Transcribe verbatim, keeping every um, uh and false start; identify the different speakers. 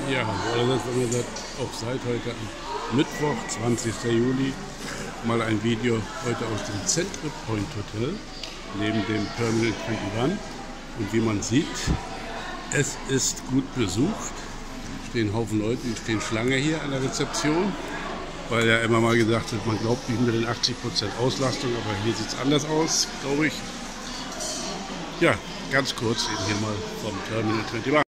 Speaker 1: Ja, hallo, das ist gesagt auf Zeit heute am Mittwoch, zwanzigsten Juli. Mal ein Video heute aus dem Central Point Hotel neben dem Terminal einundzwanzig. Und wie man sieht, es ist gut besucht. Es stehen Haufen Leute, die stehen Schlange hier an der Rezeption, weil ja immer mal gesagt wird, man glaubt nicht mit den achtzig Prozent Auslastung, aber hier sieht es anders aus, glaube ich. Ja, ganz kurz eben hier mal vom Terminal einundzwanzig.